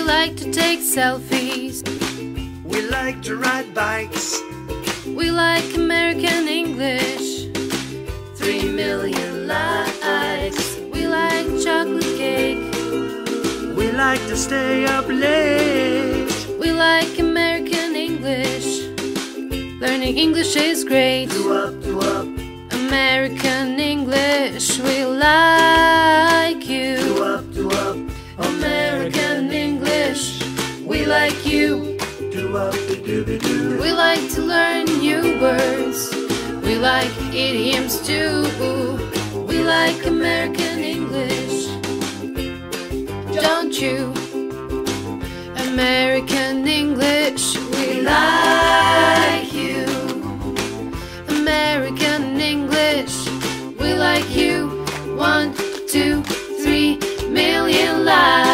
like to take selfies. We like to ride bikes. We like American English. 3 million likes. We like chocolate cake. We like to stay up late. We like American English. Learning English is great. Do up, do up. American English, we like you. Do up, do up. American English, we like you. Do up, do do do. We like to learn new words. We like idioms too. We like American English, don't you? American English, we like you. American English, we like you. 1, 2, 3 million likes.